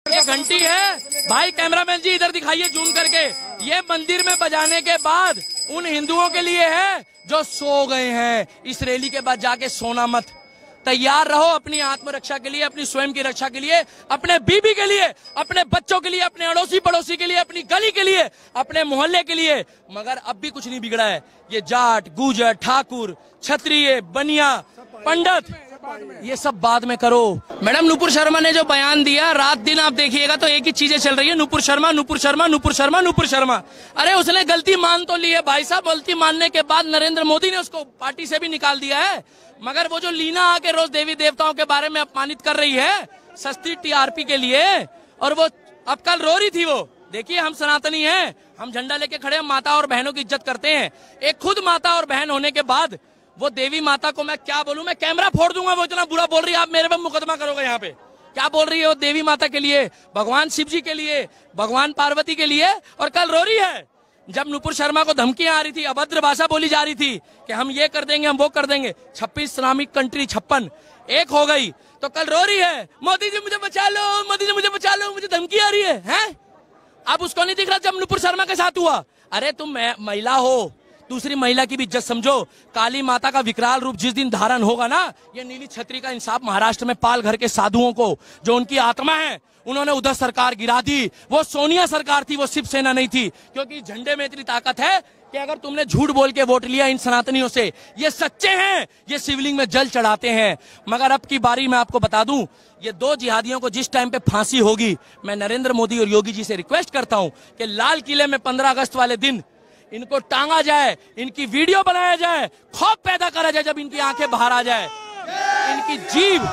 ये घंटी है भाई, कैमरामैन जी इधर दिखाइए जूम करके। ये मंदिर में बजाने के बाद उन हिंदुओं के लिए है जो सो गए हैं। इस रैली के बाद जाके सोना मत, तैयार रहो अपनी आत्मरक्षा के लिए, अपनी स्वयं की रक्षा के लिए, अपने बीबी के लिए, अपने बच्चों के लिए, अपने अड़ोसी पड़ोसी के लिए, अपनी गली के लिए, अपने मोहल्ले के लिए। मगर अब भी कुछ नहीं बिगड़ा है। ये जाट, गुजर, ठाकुर, क्षत्रिय, बनिया, पंडित, ये सब बाद में करो। मैडम नुपुर शर्मा ने जो बयान दिया, रात दिन आप देखिएगा तो एक ही चीजें चल रही है, नुपुर शर्मा, नुपुर शर्मा, नुपुर शर्मा, नुपुर शर्मा। अरे उसने गलती मान तो ली है भाई साहब, गलती मानने के बाद नरेंद्र मोदी ने उसको पार्टी से भी निकाल दिया है। मगर वो जो लीना आके रोज देवी देवताओं के बारे में अपमानित कर रही है सस्ती टीआरपी के लिए, और वो अब कल रो रही थी। वो देखिए, हम सनातनी हैं, हम झंडा लेके खड़े, हम माता और बहनों की इज्जत करते हैं। एक खुद माता और बहन होने के बाद वो देवी माता को मैं क्या बोलूं, मैं कैमरा फोड़ दूंगा। वो इतना बुरा बोल रही है, आप मेरे पे मुकदमा करोगे यहाँ पे। क्या बोल रही है वो देवी माता के लिए, भगवान शिव जी के लिए, भगवान पार्वती के लिए, और कल रो रही है। जब नुपुर शर्मा को धमकियां आ रही थी, अभद्र भाषा बोली जा रही थी कि हम ये कर देंगे, हम वो कर देंगे। 26 इस्लामिक कंट्री 56 एक हो गई, तो कल रो रही है, मोदी जी मुझे बचा लो, मोदी जी मुझे बचा लो, मुझे धमकी आ रही है, हैं? अब उसको नहीं दिख रहा जब नुपुर शर्मा के साथ हुआ। अरे तुम महिला हो, दूसरी महिला की भी इज्जत समझो। काली माता का विकराल रूप जिस दिन धारण होगा ना, ये नीली छतरी का इंसाफ महाराष्ट्र में पाल घर के साधुओं को, जो उनकी आत्मा है, उन्होंने उधर सरकार गिरा दी। वो सोनिया सरकार थी, वो शिवसेना नहीं थी। क्योंकि झंडे में इतनी ताकत है कि अगर तुमने झूठ बोल के वोट लिया इन सनातनियों से, ये सच्चे हैं, ये शिवलिंग में जल चढ़ाते हैं। मगर अब की बारी मैं आपको बता दूं, ये दो जिहादियों को जिस टाइम पे फांसी होगी, मैं नरेंद्र मोदी और योगी जी से रिक्वेस्ट करता हूं कि लाल किले में 15 अगस्त वाले दिन इनको टांगा जाए, इनकी वीडियो बनाया जाए, खौफ पैदा करा जाए। जब इनकी आंखें बाहर आ जाए, इनकी जीभ,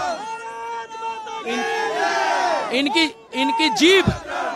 इनकी जीभ,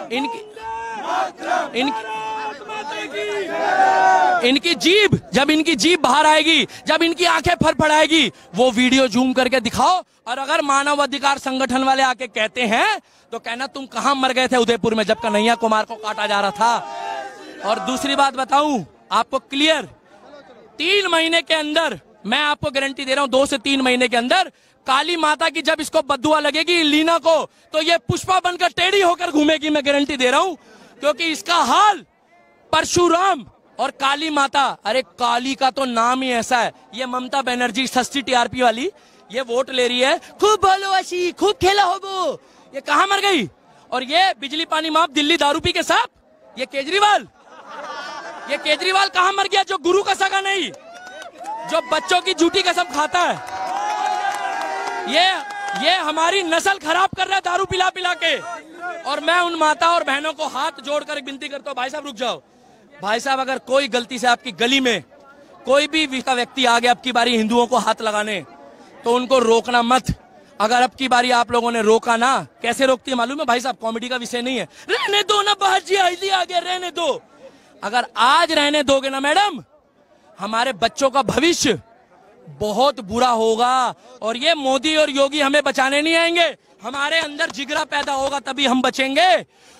इनकी जीभ, जब इनकी जीभ बाहर आएगी, जब इनकी आंखें फड़फड़ाएगी, वो वीडियो जूम करके दिखाओ। और अगर मानव अधिकार संगठन वाले आके कहते हैं तो कहना तुम कहां मर गए थे उदयपुर में जब कन्हैया कुमार को काटा जा रहा था। और दूसरी बात बताऊं आपको क्लियर, 3 महीने के अंदर, मैं आपको गारंटी दे रहा हूं, 2 से 3 महीने के अंदर काली माता की जब इसको बद्दुआ लगेगी लीना को, तो ये पुष्पा बनकर टेढ़ी होकर घूमेगी, मैं गारंटी दे रहा हूं। क्योंकि इसका हाल परशुराम और काली माता, अरे काली का तो नाम ही ऐसा है। ये ममता बनर्जी सस्ती टीआरपी वाली, ये वोट ले रही है, खूब बोलो अशी, खूब खेला होगो, ये कहां मर गई। और ये बिजली पानी माफ दिल्ली दारू पी के साथ, ये केजरीवाल कहां मर गया, जो गुरु का सगा नहीं, जो बच्चों की झूठी कसम खाता है। ये हमारी नस्ल खराब कर रहा है दारू पिला पिला के। और मैं उन माता और बहनों को हाथ जोड़कर विनती करता हूं, भाई साहब रुक जाओ। भाई साहब, अगर कोई गलती से आपकी गली में कोई भी व्यक्ति आ गया अब की बारी हिंदुओं को हाथ लगाने, तो उनको रोकना मत। अगर अब की बारी आप लोगों ने रोका ना, कैसे रोकती है मालूम है भाई साहब, कॉमेडी का विषय नहीं है, रहने दो ना बाजी आ गया, रहने दो। अगर आज रहने दोगे ना मैडम, हमारे बच्चों का भविष्य बहुत बुरा होगा। और ये मोदी और योगी हमें बचाने नहीं आएंगे, हमारे अंदर जिगरा पैदा होगा तभी हम बचेंगे।